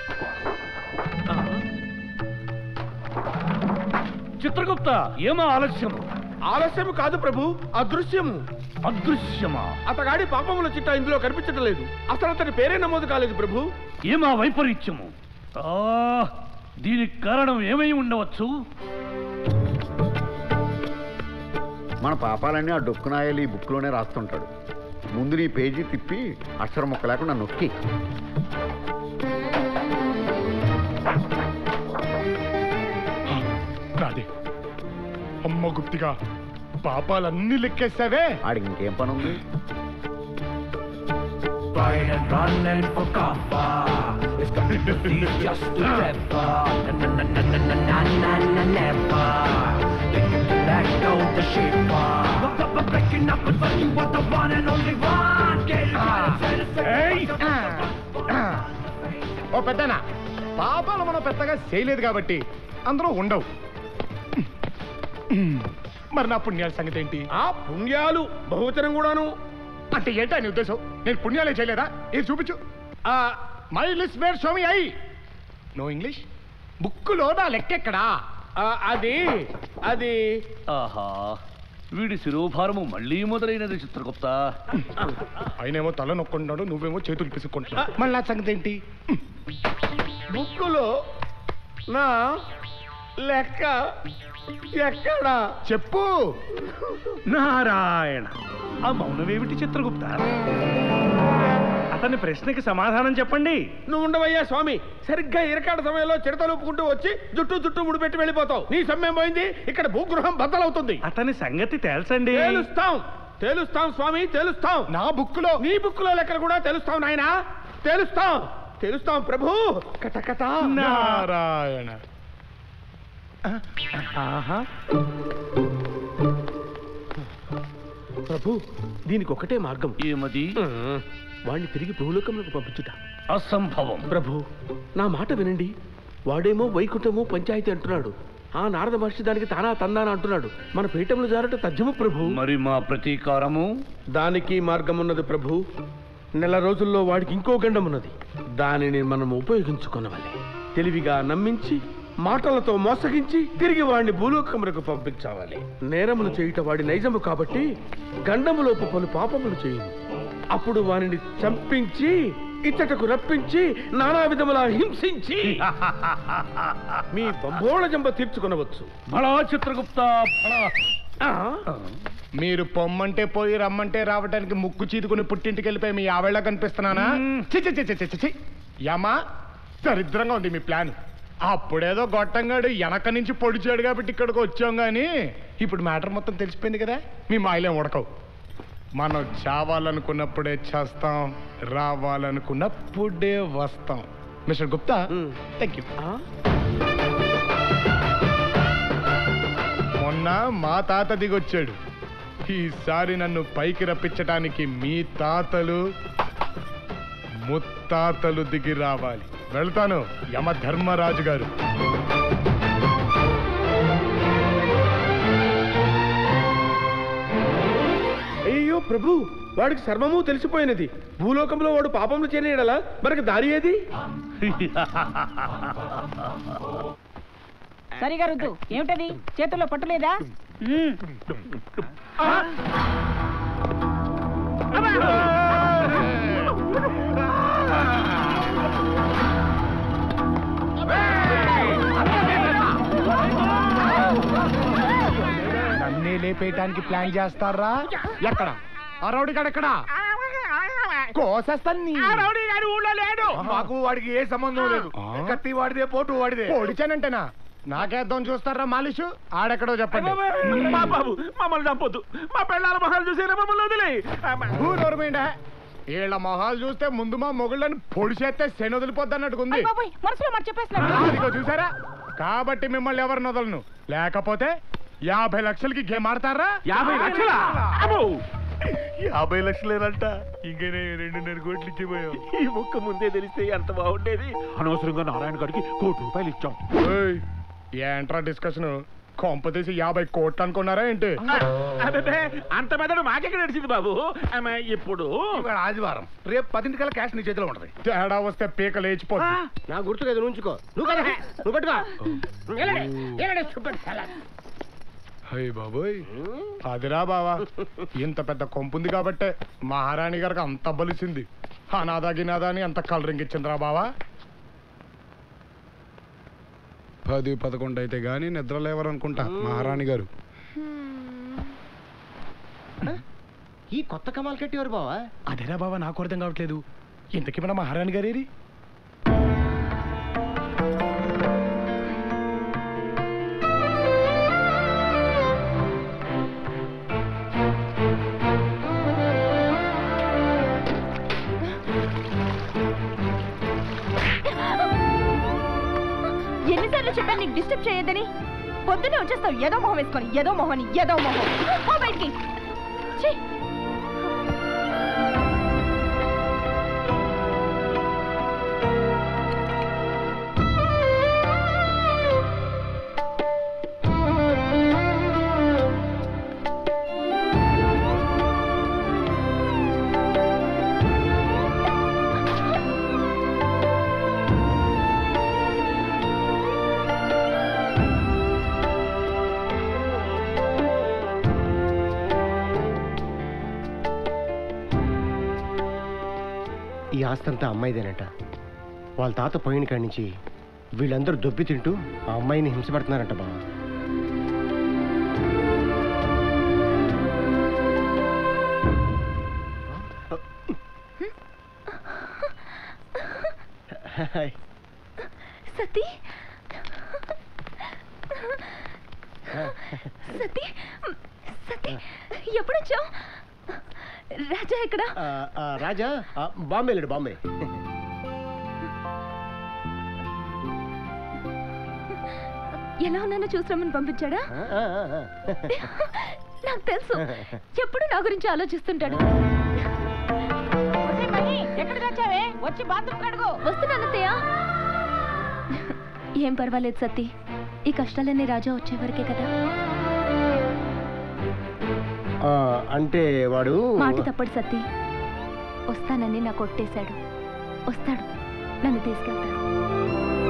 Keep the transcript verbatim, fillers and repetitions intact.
చిత్రగుప్త, ఏమో ఆలస్యము? ఆలస్యము కాదు ప్రభు, అదృశ్యము. అదృశ్యమా? అతగాడి పాపముల చిట్టా ఇందులో కనిపించడం లేదు. అసలు అతని పేరే నమోదు కాలేదు ప్రభు. ఏమా వైపరీత్యము? దీనికి కారణం ఏమై ఉండవచ్చు? మన పాపాలన్నీ ఆ డొక్కునాయలు ఈ బుక్లోనే రాస్తుంటాడు. ముందు నీ పేజీ తిప్పి అక్షరం మొక్క లేకుండా నొక్కి. రాదే అమ్మ గుప్తిగా పాపాలన్నీ లెక్కేసావే. ఆడికి ఇంకేం పని ఉంది? ఓ పెద్దనా, పాపాలు మనం పెద్దగా చేయలేదు కాబట్టి అందరూ ఉండవు. మరి నా పుణ్యాల సంగతి ఏంటి? ఆ పుణ్యాలు బహువచనం కూడాను. అంటే ఏంటా నీ ఉద్దేశం? నేను పుణ్యాలే చేయలేదా? ఇది చూపించు. My list where show me I. No English? బుక్కులో నా లెక్కెక్కడా? అది అది ఆహా, వీడి శిరోభారము మళ్ళీ మొదలైనది చిత్రగుప్త. ఆయనేమో తల నొక్కుంటున్నాడు, నువ్వేమో చేతులు పిసుక్కుంటున్నావు. మళ్ళీ నా సంగతి ఏంటి? బుక్కులో నా లెక్క ఎక్కడా? చెప్పు. నారాయణ, ఆ మౌనమేమిటి చిత్రగుప్త? అతని ప్రశ్నకి సమాధానం చెప్పండి. నువ్వు ఉండవయ్యా స్వామి. సరిగ్గా ఇరకాడ సమయంలో చిడతలుపుకుంటూ వచ్చి జుట్టు జుట్టు ముడిపెట్టి వెళ్ళిపోతావు. నీ సమయం పోయింది. ఇక్కడ భూగృహం బద్దలవుతుంది. అతని సంగతి తెలుసండి. తేలుస్తాం తేలుస్తాం స్వామి, తేలుస్తాం. నా బుక్కులో నీ బుక్కులో లెక్కలు కూడా తెలుస్తాం నాయనా, తెలుస్తాం తెలుస్తాం ప్రభు. కటకట. నారాయణ. ఆహా ప్రభు, దీనికి ఒకటే మార్గం. ఏమది? వాణ్ణి తిరిగి భూలోకంలోకి పంపించుట. అసంభవం. ప్రభు, నా మాట వినండి. వాడేమో వైకుంఠము పంచాయతీ అంటున్నాడు. ఆ నారద మహర్షి దానికి తానా తందానా అంటున్నాడు. మన పీఠంలో జారట తథ్యము ప్రభు. మరి మా ప్రతీకారము? దానికి మార్గం ఉన్నది ప్రభు. నెల రోజుల్లో వాడికి ఇంకో గండం ఉన్నది. దానిని మనం ఉపయోగించుకునవాలి. తెలివిగా నమ్మించి మాటలతో మోసగించి తిరిగి వాడిని భూలోకములకు పంపించాలి. నేరములు చేయుట వాడి నైజము కాబట్టి గండములోపు పలు పాపములు చేయును. అప్పుడు వారిని చంపించి ఇచ్చటకు రప్పించి నానా విధములా హింసించి మీ బంబోళ జంబ తీర్చుకొనవచ్చు. బలా చిత్రగుప్త, మీరు పొమ్మంటే పోయి రమ్మంటే రావడానికి ముక్కు చీదుకుని పుట్టింటికి వెళ్ళిపోయి మీ ఆవేళ కనిపిస్తున్నానా? చి యమా, దరిద్రంగా ఉంది మీ ప్లాన్. అప్పుడేదో గొట్టంగాడు వెనక నుంచి పొడిచాడు కాబట్టి ఇక్కడికి వచ్చాం గానీ ఇప్పుడు మ్యాటర్ మొత్తం తెలిసిపోయింది కదా. మీ మాయలేం ఉడకవు. మనం చావాలనుకున్నప్పుడే చేస్తాం, రావాలనుకున్నప్పుడే వస్తాం. Mister Gupta, thank you. మొన్న మా తాత దిగొచ్చాడు. ఈసారి నన్ను పైకి రప్పించడానికి మీ తాతలు ముత్తాతలు దిగి రావాలి. వెళ్తాను యమ ధర్మరాజు గారు. అయ్యో ప్రభు, వాడికి సర్వము తెలిసిపోయినది. భూలోకంలో వాడు పాపములు చేయనేడలా మనకు దారి ఏది? సరిగా రుద్దు. ఏమిటది? చేతుల్లో పట్టులేదా? నన్నే లేపేయటానికి ప్లాన్ చేస్తారా? ఎక్కడ ఆ రౌడీ గాడు? ఎక్కడ కోసేస్తాను. మాకు వాడికి ఏ సంబంధం లేదు. కత్తి వాడిదే, పోటు వాడిదే. పొడిచానంటేనా? నాకేద్దాం చూస్తారా మాలిషు? ఆడెక్కడో చెప్పండి. బాబు, మమ్మల్ని చంపొద్దు. మా పెళ్ళాల మొహాలు చూసేనా మమ్మల్ని వదిలే. వీళ్ళ మొహాలు చూస్తే ముందు మా మొగుళ్ళని పొడిచేస్తే శని వదిలిపోద్ది అన్నట్టుకుంది. మనసులో మాట చెప్పేస్తా. చూసారా? కాబట్టి మిమ్మల్ని ఎవరిని వదలను. లేకపోతే యాభై లక్షలకి గేమ్ ఆడతారా? యాభై లక్షలా? యాభై లక్షలేనంట. ఇంకనే రెండున్నర కోట్లు ఇచ్చిపోయాం. ఈ ముక్క ముందే తెలిస్తే ఎంత బాగుండేది. అనవసరంగా నారాయణ గారికి కోటి రూపాయలు ఇచ్చాం. ఏంట్రా డిస్కషన్? కొంపతీసి యాభై కోట్లు అనుకున్నారా ఏంటి? అబ్బే అంత మెదడు మాకెక్కడ నడిచింది బాబు. ఆమె ఇప్పుడు ఆదివారం రేపు పదింటికల్లా క్యాష్ నీ చేతిలో ఉంటది. తేడా వస్తే పీక లేచిపోతుంది. నా గుర్తు కదా ఉంచుకో. నువ్వు కదా నువ్వు పెట్టుకో. హై బాబోయ్, అదిరా బావా, ఇంత పెద్ద కొంపుంది కాబట్టే మహారాణి గారికి అంత బలిసింది. అనాథా గినాదా అని అంత కలరింగ్ ఇచ్చిందిరా బావా. పది పదకొండు అయితే గానీ నిద్ర లేవరనుకుంటా మహారాణి గారు. ఈ కొత్త కమాలు కట్టేవారు బావా? అదేరా బావా, నాకు అర్థం కావట్లేదు. ఇంతకీ మన మహారాణి గారేరి? ఎన్నిసార్లు చెప్పాను నీకు డిస్టర్బ్ చేయొద్దని? పొద్దున్నే వచ్చేస్తావు ఏదో మొహం వేసుకొని. ఏదో మొహని ఏదో మొహం. పో బయటికి. ఛీ! ఈ ఆస్తంతా అమ్మాయిదేనట. వాళ్ళ తాత పోయిన కాడి నుంచి వీళ్ళందరూ దొబ్బి తింటూ ఆ అమ్మాయిని హింసపడుతున్నారంట బావ. సతీ సతీ సతీ ఎప్పుడొచ్చావు? రాజా ఎక్కడ? రాజా బాంబే లేడు. బాంబే ఎలా ఉన్నానో చూసామని పంపించాడా? నాకు తెలుసు, ఎప్పుడు నా గురించి ఆలోచిస్తుంటాడు. ఎక్కడ తెచ్చావే? వచ్చి బాత్రూమ్ కడుగు. వస్తున్నానత్తయ్య. ఏం పర్వాలేదు సతీ, ఈ కష్టాలన్నీ రాజా వచ్చే వరకే కదా. అంటే వాడు మాట తప్పడు సతీ. వస్తానని నాకు కొట్టేశాడు. వస్తాడు, నన్ను తీసుకెళ్తాడు.